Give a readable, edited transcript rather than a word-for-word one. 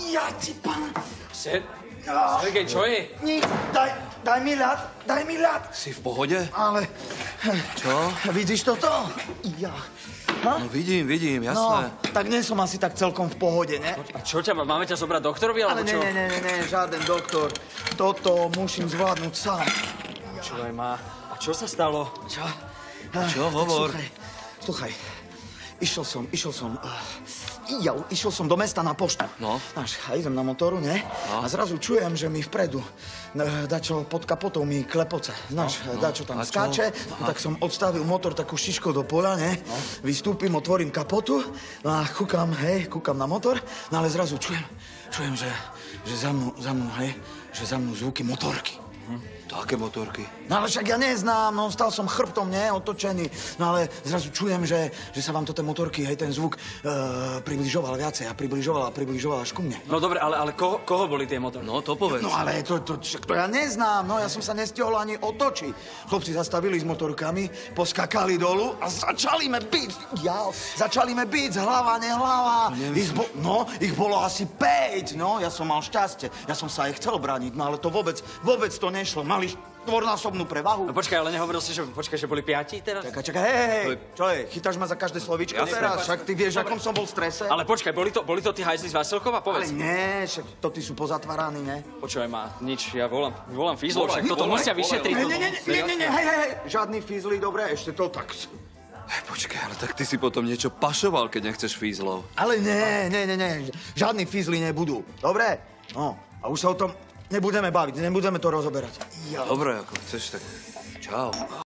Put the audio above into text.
Ja ti pán. Sergej, čo je? Nič, daj mi ľad. Si v pohode? Ale... Čo? Vidíš toto? Ja. Ha? No vidím, jasné. No, tak nie som asi tak celkom v pohode, ne? A čo ťa, máme ťa zobrať doktorovi, alebo Ale čo? nie, žiaden doktor. Toto musím zvládnuť sám. Počúvaj ma, a čo sa stalo? Čo? Čo, hovor? Sluchaj. Išiel som do mesta na poštu. No. Náš, a idem na motoru, ne? No. A zrazu čujem, že mi vpredu dačo pod kapotou mi klepoce. Znáš, dačo tam skáče. Tak som odstavil motor takú šiškou do poľa, ne? No. Vystúpim, otvorím kapotu a kúkam na motor. No ale zrazu čujem, že za mnou, že za mnou zvuky motorky. To aké motorky? No ale však ja neznám, no stal som chrbtom, ne, otočený. No ale zrazu čujem, že sa vám to tie motorky, ten zvuk približoval viacej a približoval až ku mne. No dobre, ale koho boli tie motorky? No, to povedz. No ale to ja neznám, no ja som sa nestihol ani otočiť. Chlopci zastavili s motorkami, poskakali dolu a začali me biť. Z hlava, nehlava. Ich bolo asi 5, no, ja som mal šťastie. Ja som sa aj chcel brániť, no ale to vôbec to nešlo. Mali štvornásobnú prevahu. No počkaj, ale nehovoril si, že boli 5 teraz? Čakaj, hej, čo je? Chytáš ma za každé slovíčko teraz? Však ty vieš, akom som bol v strese? Ale počkaj, boli to tí hajzli z Vasilkova? Ale Povedz. nie, však to tí sú pozatváraní, ne? Počúvaj ma, nič, ja volám fízlov, však toto musia vyšetriť. Nie, hej, žiadny fízli, dobre, ešte to tak. Počkaj, ale tak ty si potom niečo pašoval, keď nechceš fízlov. Ale nie, žiadni fízli nebudú, dobre? No, a už sa o tom nebudeme baviť, nebudeme to rozoberať. Dobre, ako chceš, tak čau.